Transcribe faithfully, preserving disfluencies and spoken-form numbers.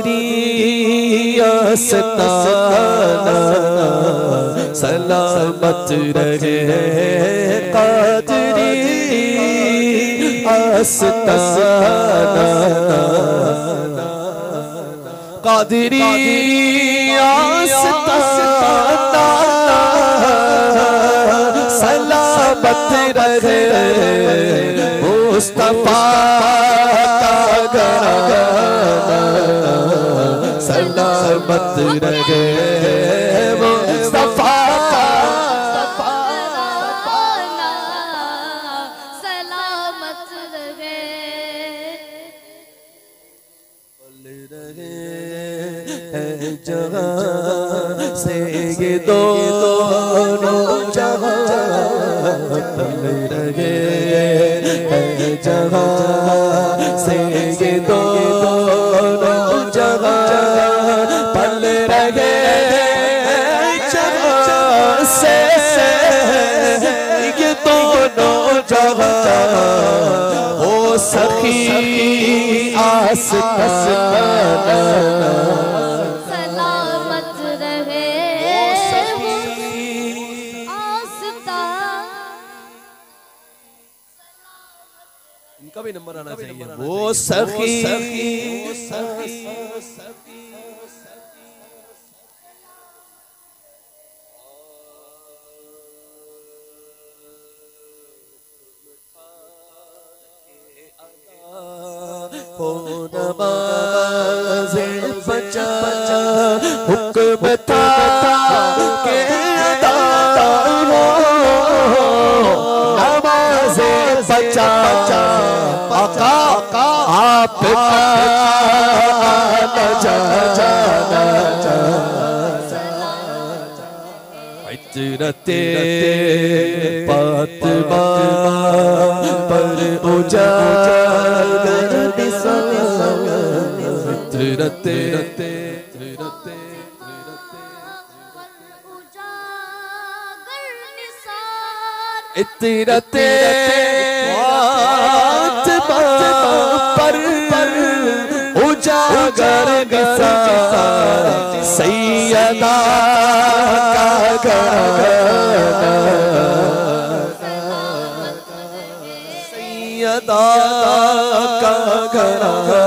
कादरी आस्ताना सलामत रहे कादरी आस्ताना कादरी आस्ताना सलामत रहे मुस्तफा का घराना सलामत रहे मुस्तफा का सलामत रहे जहाँ से ये दोनों जहाँ पल रहे जहाँ से ये दोनों जहाँ पल रहे जहाँ से ये दोनों जहाँ ओ सखी आस्ताना सलामत रहे इनका भी नंबर आना चाहिए वो सखी हो नमाज़े बचा हुक्म था के अदा हो नमाज़े बचा आका आप न जाना हिजरते फातिमा पर उजागर हिजरते इतरते फातिमा पर उजागर निसार सैयदा का घराना सैयदा का घराना